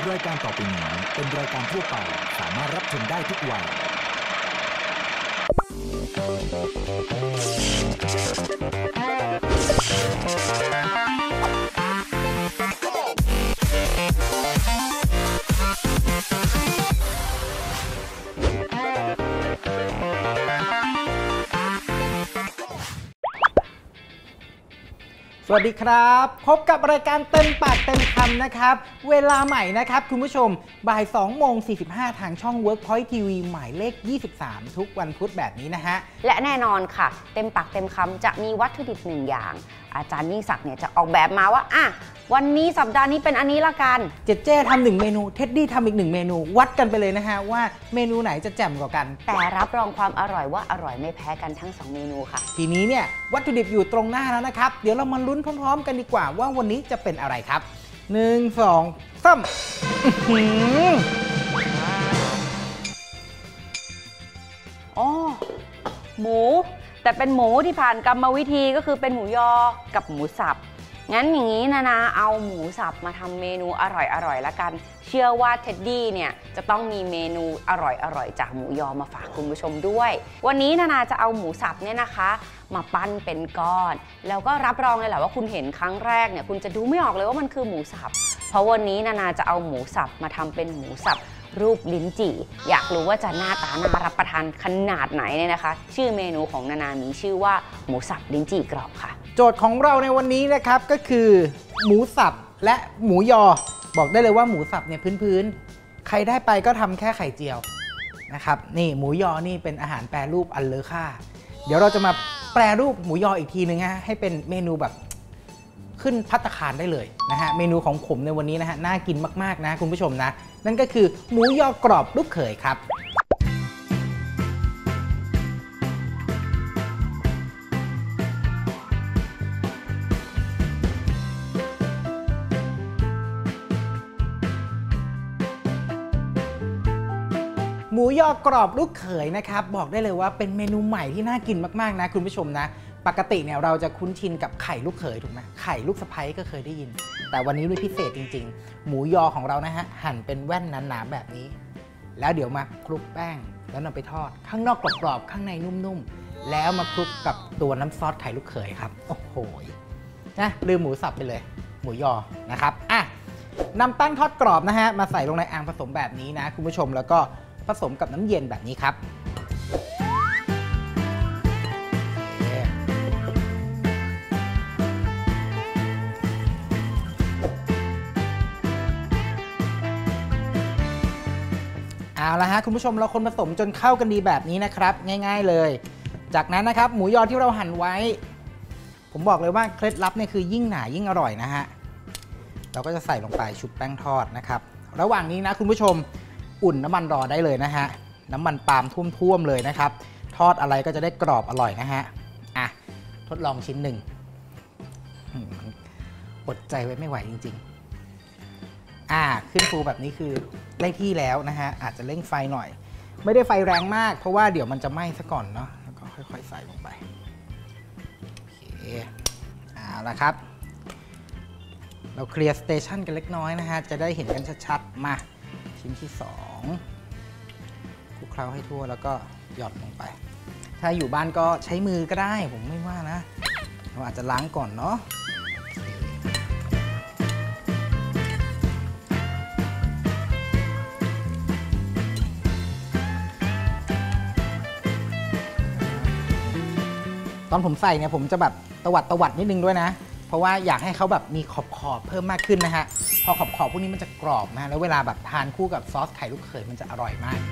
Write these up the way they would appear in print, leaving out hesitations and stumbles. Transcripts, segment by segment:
รายการต่อไปนี้เป็นรายการทั่วไปสามารถรับชมได้ทุกวัยสวัสดีครับพบกับรายการเต็มปากเต็มคำนะครับเวลาใหม่นะครับคุณผู้ชมบ่าย2:45ทางช่อง Workpoint TV หมายเลข23ทุกวันพุธแบบนี้นะฮะและแน่นอนค่ะเต็มปากเต็มคำจะมีวัตถุดิบหนึ่งอย่างอาจารย์ยิ่งศักดิ์เนี่ยจะออกแบบมาว่าวันนี้สัปดาห์นี้เป็นอันนี้ละกันเจเจ้ทำ1เมนูเท็ดดี้ทำอีก1เมนูวัดกันไปเลยนะฮะว่าเมนูไหนจะแจ่มกว่ากันแต่รับรองความอร่อยว่าอร่อยไม่แพ้กันทั้ง2เมนูค่ะทีนี้เนี่ยวัตถุดิบอยู่ตรงหน้าแล้วนะครับเดี๋ยวเรามาลุ้นพร้อมๆกันดีกว่าว่าวันนี้จะเป็นอะไรครับ1 2 3 อ๋อหมูแต่เป็นหมูที่ผ่านกรรมวิธีก็คือเป็นหมูยอกับหมูสับงั้นอย่างนี้นะเอาหมูสับมาทำเมนูอร่อยละกันเชื่อว่าเท็ดดี้เนี่ยจะต้องมีเมนูอร่อยจากหมูยอมาฝากคุณผู้ชมด้วยวันนี้นาจะเอาหมูสับเนี่ยนะคะมาปั้นเป็นก้อนแล้วก็รับรองเลยแหละว่าคุณเห็นครั้งแรกเนี่ยคุณจะดูไม่ออกเลยว่ามันคือหมูสับเพราะวันนี้นาจะเอาหมูสับมาทำเป็นหมูสับรูปลิ้นจี่อยากรู้ว่าจะหน้าตาน่ารับประทานขนาดไหนเนี่ยนะคะชื่อเมนูของนามีชื่อว่าหมูสับลิ้นจี่กรอบค่ะโจทย์ของเราในวันนี้นะครับก็คือหมูสับและหมูยอบอกได้เลยว่าหมูสับเนี่ยพื้นใครได้ไปก็ทำแค่ไข่เจียวนะครับนี่หมูยอนี่เป็นอาหารแปรรูปอันเลอค่าเดี๋ยวเราจะมาแปรรูปหมูยออีกทีนึงฮะให้เป็นเมนูแบบขึ้นภัตตาคารได้เลยนะฮะเมนูของผมในวันนี้นะฮะน่ากินมากๆนะคุณผู้ชมนะนั่นก็คือหมูยอกรอบลูกเขยครับหมูยอกรอบลูกเขยนะครับบอกได้เลยว่าเป็นเมนูใหม่ที่น่ากินมากๆนะคุณผู้ชมนะปกติเนี่ยเราจะคุ้นชินกับไข่ลูกเขยถูกไหมไข่ลูกสะใภ้ก็เคยได้ยินแต่วันนี้ด้วยพิเศษจริงๆหมูยอของเรานะฮะหั่นเป็นแว่นหนาๆแบบนี้แล้วเดี๋ยวมาคลุกแป้งแล้วนำไปทอดข้างนอกกรอบๆข้างในนุ่มๆแล้วมาคลุกกับตัวน้ำซอสไข่ลูกเขยครับโอ้โหนะลืมหมูสับไปเลยหมูยอนะครับนำแป้งทอดกรอบนะฮะมาใส่ลงในอ่างผสมแบบนี้นะคุณผู้ชมแล้วก็ผสมกับน้ำเย็นแบบนี้ครับเอาละฮะคุณผู้ชมเราคนผสมจนเข้ากันดีแบบนี้นะครับง่ายๆเลยจากนั้นนะครับหมูยอที่เราหั่นไว้ผมบอกเลยว่าเคล็ดลับเนี่ยคือยิ่งหนายิ่งอร่อยนะฮะเราก็จะใส่ลงไปชุบแป้งทอดนะครับระหว่างนี้นะคุณผู้ชมอุ่นน้ำมันรอได้เลยนะฮะน้ำมันปาล์มท่วมๆเลยนะครับทอดอะไรก็จะได้กรอบอร่อยนะฮะทดลองชิ้นหนึ่งอดใจไว้ไม่ไหวจริงๆขึ้นฟูแบบนี้คือได้ที่แล้วนะฮะอาจจะเร่งไฟหน่อยไม่ได้ไฟแรงมากเพราะว่าเดี๋ยวมันจะไหม้ซะก่อนเนาะแล้วก็ค่อยๆใส่ลงไปโอเคเอาละครับเราเคลียร์สเตชันกันเล็กน้อยนะฮะจะได้เห็นกันชัดๆมาชิ้นที่2คลุกเคล้าให้ทั่วแล้วก็หยอดลงไปถ้าอยู่บ้านก็ใช้มือก็ได้ผมไม่ว่านะเราอาจจะล้างก่อนเนาะตอนผมใส่เนี่ยผมจะแบบตวัดนิดนึงด้วยนะเพราะว่าอยากให้เขาแบบมีขอบเพิ่มมากขึ้นนะฮะพอขอบพวกนี้มันจะกรอบนะแล้วเวลาแบบทานคู่กับซอสไข่ลูกเขยมันจะอร่อยมาก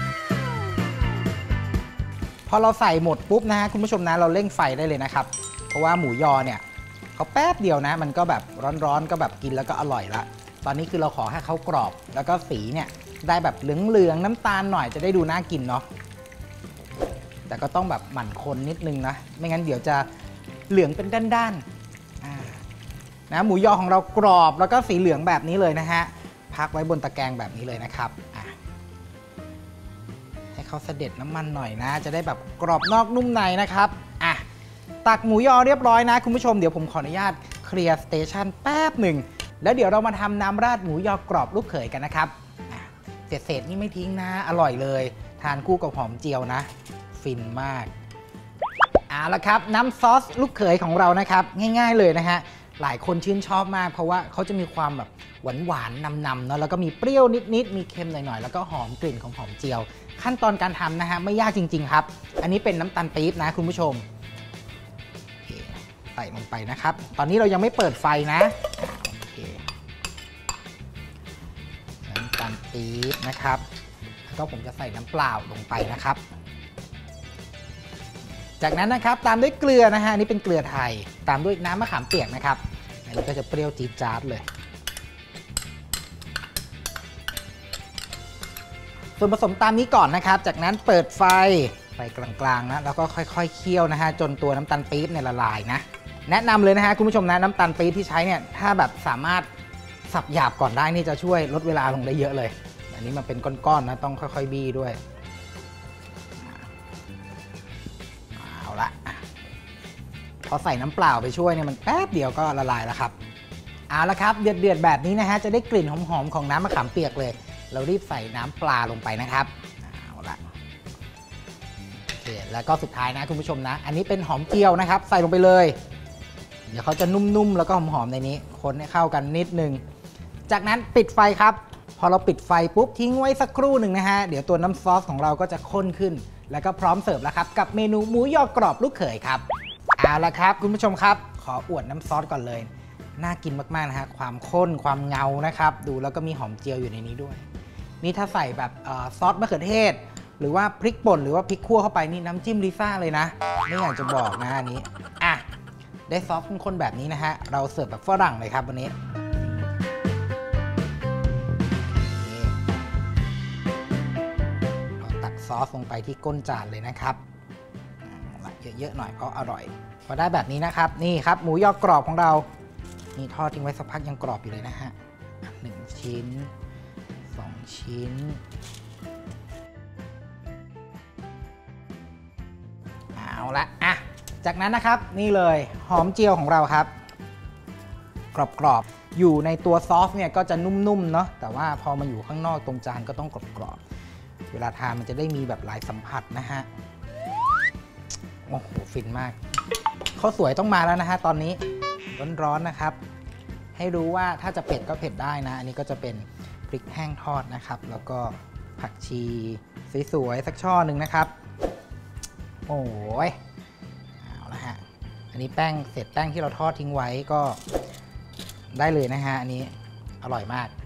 พอเราใส่หมดปุ๊บนะฮะคุณผู้ชมนะเราเร่งไฟได้เลยนะครับเพราะว่าหมูยอเนี่ยเขาแป๊บเดียวนะมันก็แบบร้อนๆก็แบบกินแล้วก็อร่อยละตอนนี้คือเราขอให้เขากรอบแล้วก็สีเนี่ยได้แบบเหลืองๆน้ำตาลหน่อยจะได้ดูน่ากินเนาะแต่ก็ต้องแบบหมั่นคนนิดนึงนะไม่งั้นเดี๋ยวจะเหลืองเป็นด้านๆนะหมูยอของเรากรอบแล้วก็สีเหลืองแบบนี้เลยนะฮะพักไว้บนตะแกรงแบบนี้เลยนะครับให้เขาเสด็จน้ำมันหน่อยนะจะได้แบบกรอบนอกนุ่มในนะครับตักหมูยอเรียบร้อยนะคุณผู้ชมเดี๋ยวผมขออนุญาตเคลียร์สเตชันแป๊บหนึ่งแล้วเดี๋ยวเรามาทำน้ำราดหมูยอกรอบลูกเขยกันนะครับเศษนี่ไม่ทิ้งนะอร่อยเลยทานคู่กับหอมเจียวนะฟินมากเอาละครับน้ำซอสลูกเขยของเรานะครับง่ายๆเลยนะฮะหลายคนชื่นชอบมากเพราะว่าเขาจะมีความแบบหวานๆนำๆเนาะแล้วก็มีเปรี้ยวนิดๆมีเค็มหน่อยๆแล้วก็หอมกลิ่นของหอมเจียวขั้นตอนการทำนะฮะไม่ยากจริงๆครับอันนี้เป็นน้ำตาลปี๊บนะคุณผู้ชมใส่ลงไปนะครับตอนนี้เรายังไม่เปิดไฟนะโอเคน้ำตาลปี๊บนะครับแล้วก็ผมจะใส่น้ำเปล่าลงไปนะครับจากนั้นนะครับตามด้วยเกลือนะฮะนี่เป็นเกลือไทยตามด้วยน้ำมะขามเปียกนะครับอันนี้ก็จะเปรี้ยวจี๊ดจ๊าดเลยส่วนผสมตามนี้ก่อนนะครับจากนั้นเปิดไฟกลางๆนะแล้วก็ค่อยๆเคี่ยวนะฮะจนตัวน้ำตาลปี๊บเนี่ยละลายนะแนะนำเลยนะฮะคุณผู้ชมนะน้ำตาลปี๊บที่ใช้เนี่ยถ้าแบบสามารถสับหยาบก่อนได้นี่จะช่วยลดเวลาลงได้เยอะเลยอันนี้มันเป็นก้อนๆนะต้องค่อยๆบี้ด้วยเอาละพอใส่น้ำเปล่าไปช่วยเนี่ยมันแป๊บเดียวก็ละลายแล้วครับเอาละครับเดือดๆแบบนี้นะฮะจะได้กลิ่นหอมๆของน้ำมะขามเปียกเลยเรารีบใส่น้ำปลาลงไปนะครับเอาละโอเคแล้วก็สุดท้ายนะคุณผู้ชมนะอันนี้เป็นหอมเจียวนะครับใส่ลงไปเลยเดี๋ยวเขาจะนุ่มๆแล้วก็หอมๆในนี้คนให้เข้ากันนิดนึงจากนั้นปิดไฟครับพอเราปิดไฟปุ๊บทิ้งไว้สักครู่หนึ่งนะฮะเดี๋ยวตัวน้ำซอสของเราก็จะข้นขึ้นแล้วก็พร้อมเสิร์ฟแล้วครับกับเมนูหมูยอกรอบลูกเขยครับเอาละครับคุณผู้ชมครับขออวดน้ำซอสก่อนเลยน่ากินมากๆนะฮะความข้นความเงานะครับดูแล้วก็มีหอมเจียวอยู่ในนี้ด้วยนี่ถ้าใส่แบบซอสมะเขือเทศหรือว่าพริกป่นหรือว่าพริกคั่วเข้าไปนี่น้ำจิ้มลิซ่าเลยนะไม่อยากจะบอกนะอันนี้อ่ะได้ซอสข้นๆแบบนี้นะฮะเราเสิร์ฟแบบฝรั่งเลยครับวันนี้เราตักซอสลงไปที่ก้นจานเลยนะครับเยอะๆหน่อยเพราะอร่อยพอได้แบบนี้นะครับนี่ครับหมูยอกรอบของเรานี่ทอดทิ้งไว้สักพักยังกรอบอยู่เลยนะฮะ1 ชิ้น2 ชิ้นเอาละอ่ะจากนั้นนะครับนี่เลยหอมเจียวของเราครับกรอบๆอยู่ในตัวซอสเนี่ยก็จะนุ่มๆเนาะแต่ว่าพอมาอยู่ข้างนอกตรงจานก็ต้องกรอบๆเวลาทานมันจะได้มีแบบหลายสัมผัสนะฮะโอ้โหฟินมากข้าวสวยต้องมาแล้วนะฮะตอนนี้ร้อนๆนะครับให้รู้ว่าถ้าจะเผ็ดก็เผ็ดได้นะอันนี้ก็จะเป็นพริกแห้งทอดนะครับแล้วก็ผักชีสวยๆสักช่อหนึ่งนะครับโอ้ยเอาละฮะอันนี้แป้งเศษแป้งที่เราทอดทิ้งไว้ก็ได้เลยนะฮะอันนี้อร่อยมาก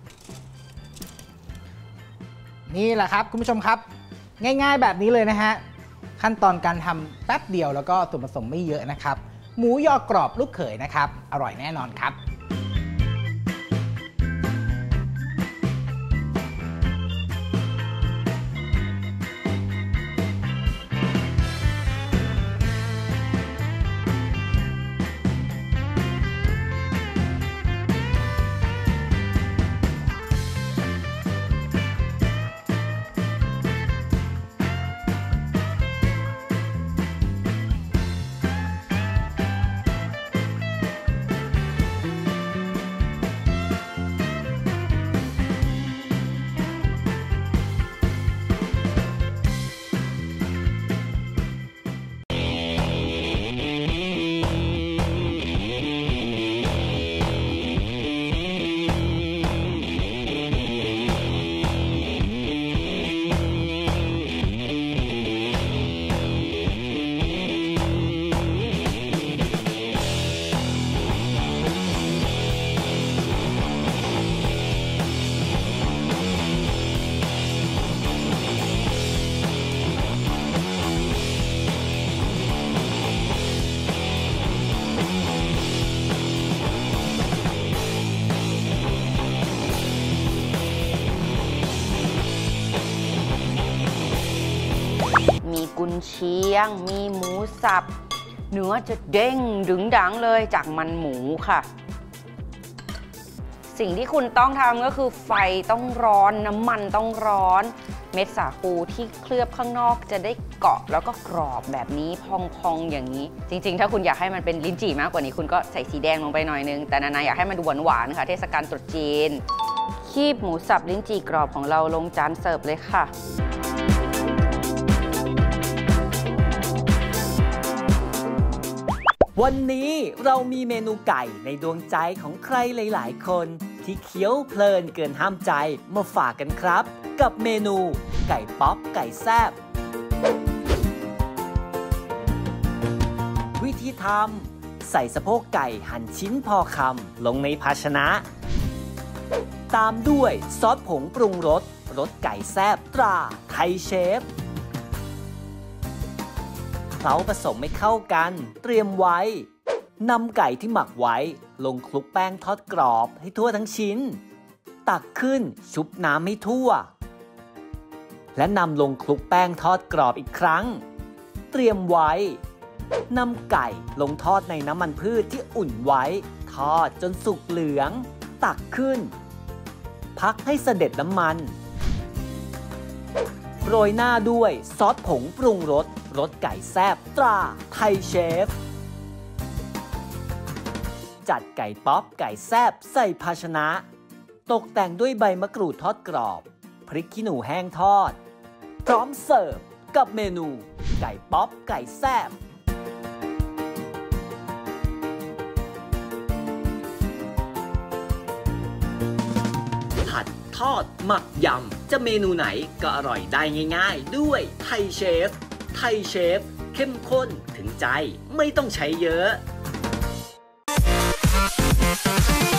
นี่แหละครับคุณผู้ชมครับง่ายๆแบบนี้เลยนะฮะขั้นตอนการทำแป๊บเดียวแล้วก็ส่วนผสมไม่เยอะนะครับหมูยอกรอบลูกเขยนะครับอร่อยแน่นอนครับมีกุนเชียงมีหมูสับเนื้อจะเด้งดึงดังเลยจากมันหมูค่ะสิ่งที่คุณต้องทำก็คือไฟต้องร้อนน้ำมันต้องร้อนเม็ดสาคูที่เคลือบข้างนอกจะได้เกาะแล้วก็กรอบแบบนี้พองๆอย่างนี้จริงๆถ้าคุณอยากให้มันเป็นลิ้นจี่มากกว่านี้คุณก็ใส่สีแดงลงไปหน่อยนึงแต่นานาอยากให้มันดูหวานๆค่ะเทศกาลตรุษจีนคีบหมูสับลิ้นจี่กรอบของเราลงจานเสิร์ฟเลยค่ะวันนี้เรามีเมนูไก่ในดวงใจของใครหลายๆคนที่เคี้ยวเพลินเกินห้ามใจมาฝากกันครับกับเมนูไก่ป๊อปไก่แซ่บวิธีทำใส่สะโพกไก่หั่นชิ้นพอคำลงในภาชนะตามด้วยซอสผงปรุงรสรสไก่แซ่บตราไทยเชฟเคล้าผสมให้เข้ากันเตรียมไว้นำไก่ที่หมักไว้ลงคลุกแป้งทอดกรอบให้ทั่วทั้งชิ้นตักขึ้นชุบน้ำให้ทั่วและนำลงคลุกแป้งทอดกรอบอีกครั้งเตรียมไว้นำไก่ลงทอดในน้ำมันพืชที่อุ่นไว้ทอดจนสุกเหลืองตักขึ้นพักให้เสด็จน้ำมันโรยหน้าด้วยซอสผงปรุงรสรสไก่แซ่บตราไทยเชฟจัดไก่ป๊อปไก่แซ่บใส่ภาชนะตกแต่งด้วยใบมะกรูดทอดกรอบพริกขี้หนูแห้งทอดพร้อมเสิร์ฟกับเมนูไก่ป๊อปไก่แซ่บผัดทอดหมักยำจะเมนูไหนก็อร่อยได้ง่ายๆด้วยไทยเชฟไทยเชฟเข้มข้นถึงใจไม่ต้องใช้เยอะ